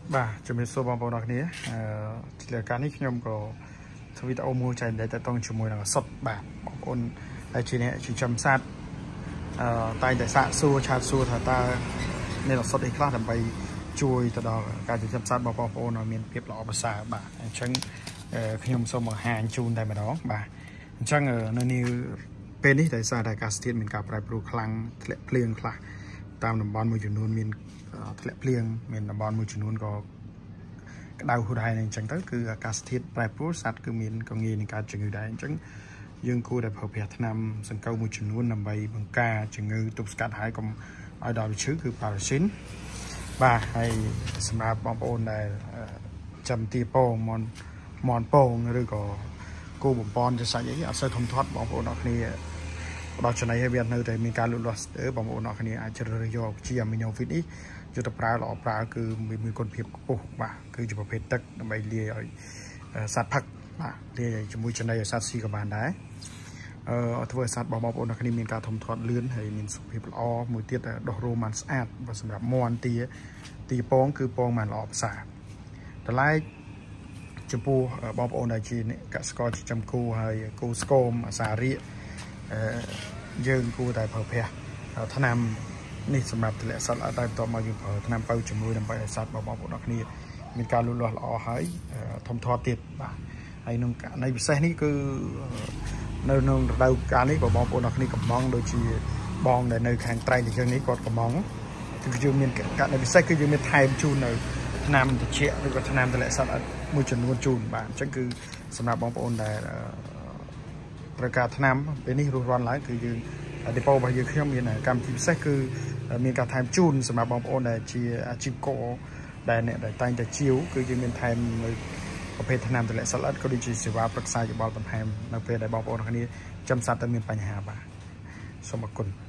បាទជំរាបសួរបងប្អូនអរគ្នាជាការនេះខ្ញុំក៏ធ្វើវីដេអូមួយចែកតែតងជាមួយនឹងសុទ្ធបាទបងប្អូនដែលជាអ្នកចិញ្ចឹមសត្វតែតែសាកសួរឆាតសួរថាតើមានសុទ្ធអីខ្លះដើម្បីជួយទៅដល់ការចិញ្ចឹមសត្វបងប្អូនឲ្យមានភាពល្អប្រសើរបាទអញ្ចឹងខ្ញុំសូមបង្ហាញជូនតែម្ដងបាទអញ្ចឹងនៅនេះពេលនេះតែសារតែអាកាសធាតុមានការប្រែប្រួលខ្លាំងធ្លាក់ភ្លៀងខ្លះតាមតំបន់មួយចំនួនមានធ្លាក់ភ្លៀងមានតំបន់មួយចំនួនក៏ក្តៅហួតហែងអញ្ចឹងទៅគឺអាកាសធាតុប្រែប្រួលសត្វគឺមានក៏ងាយនឹងកើតជំងឺដែរអញ្ចឹងយើងគួរតែប្រើប្រាស់ថ្នាំសង្កូវមួយចំនួនដើម្បីបង្ការជំងឺទប់ស្កាត់ហើយកុំឲ្យដល់វាឈឺគឺប៉ារ៉ាស៊ីនបាទហើយសម្រាប់បងប្អូនដែលចាំទាពងមន់ពងឬក៏គោបំពន់ជាសាច់អីអត់សូវធំធាត់បងប្អូនអរគ្នាដល់ចំណៃហើយវានៅតែមានការលូតលាស់ស្ទើរបងប្អូនអរគ្នាអាចជ្រើសរើសយកជាអាមីណូវីតនេះយកទៅប្រើល្អប្រើគឺមានគុណភាពខ្ពស់បាទគឺជាប្រភេទទឹកដើម្បីលាយឲ្យសត្វផឹកបាទលាយជាមួយចំណីឲ្យសត្វស៊ីក៏បានដែរធ្វើឲ្យសត្វបងប្អូនអរគ្នាមានការធំធាត់លឿនហើយមានសុខភាពល្អមួយទៀតដុះរោមបានស្អាតសម្រាប់មន់ទាពងគឺពងបានល្អប្រសើរតម្លៃចំពោះបងប្អូនដែលជាកសិករចិញ្ចឹមគោហើយគោស្គមអាសារៀកយើងគួរតែប្រើប្រាស់ថ្នាំនេះសម្រាប់ទម្លាក់សត្វតែបន្ទាប់មកយើងប្រើថ្នាំបើជាមួយដើម្បីឲ្យសត្វបងប្អូនអរគ្នាមានការលូតលាស់ល្អហើយធំធាត់ទៀតបាទហើយក្នុងករណីពិសេសនេះគឺនៅក្នុងរដូវកាលនេះបងប្អូនអរគ្នាកំងដូចជាបងដែលនៅខាងត្រៃនេះយើងនេះគាត់កំងគឺយើងមានករណីពិសេសគឺយើងមានថែមជូននៅថ្នាំត្រជាក់ឬក៏ថ្នាំទម្លាក់សត្វមួយចំនួនជូនបាទអញ្ចឹងគឺសម្រាប់បងប្អូនដែលត្រូវការថ្នាំពេលនេះរស់រាន់ឡើងគឺយើងដេប៉ូរបស់យើងខ្ញុំមានកម្មវិធីពិសេសគឺមានការថែមជូនសម្រាប់បងប្អូនដែលជាអាជីវករដែលអ្នកដែលតែងតែជាវគឺយើងមានថែមនៅប្រភេទថ្នាំទម្លាក់សត្វល្អិតក៏ដូចជាសេវាប្រឹក្សាយោបល់បន្ថែមនៅពេលដែលបងប្អូនគ្នាចំសត្វតែមានបញ្ហាបាទសូមអរគុណ